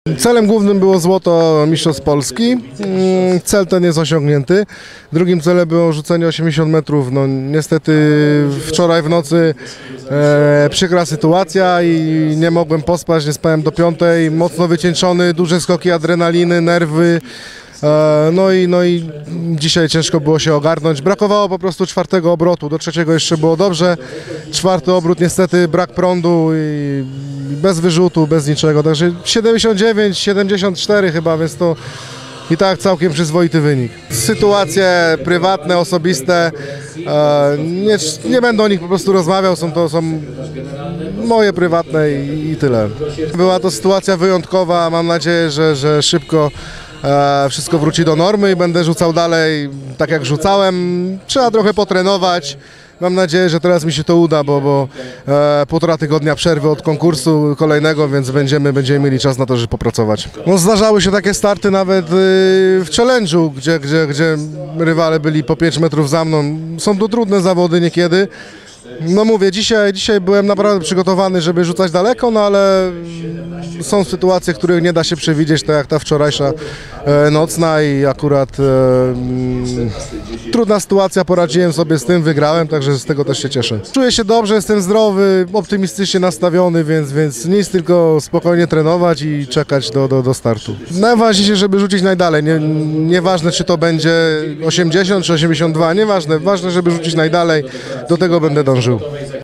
Celem głównym było złoto mistrzostw Polski. Cel ten jest osiągnięty. Drugim celem było rzucenie 80 metrów. No, niestety wczoraj w nocy przykra sytuacja i nie mogłem pospać, nie spałem do 5. Mocno wycieńczony, duże skoki adrenaliny, nerwy. No i dzisiaj ciężko było się ogarnąć. Brakowało po prostu 4. obrotu, do 3. jeszcze było dobrze. 4. obrót niestety brak prądu i bez wyrzutu, bez niczego. Także 79, 74 chyba, więc to i tak całkiem przyzwoity wynik. Sytuacje prywatne, osobiste, nie będę o nich po prostu rozmawiał, to są moje prywatne i tyle. Była to sytuacja wyjątkowa, mam nadzieję, że szybko wszystko wróci do normy i będę rzucał dalej tak jak rzucałem. Trzeba trochę potrenować. Mam nadzieję, że teraz mi się to uda, bo 1,5 tygodnia przerwy od konkursu kolejnego, więc będziemy mieli czas na to, żeby popracować. No, zdarzały się takie starty nawet w challenge'u, gdzie rywale byli po 5 metrów za mną. Są to trudne zawody niekiedy. No mówię, dzisiaj byłem naprawdę przygotowany, żeby rzucać daleko, no ale są sytuacje, których nie da się przewidzieć, tak jak ta wczorajsza nocna i akurat trudna sytuacja, poradziłem sobie z tym, wygrałem, także z tego też się cieszę. Czuję się dobrze, jestem zdrowy, optymistycznie nastawiony, więc nic, tylko spokojnie trenować i czekać do startu. Najważniejsze, żeby rzucić najdalej, nieważne czy to będzie 80 czy 82, nieważne, ważne, żeby rzucić najdalej, do tego będę dążył.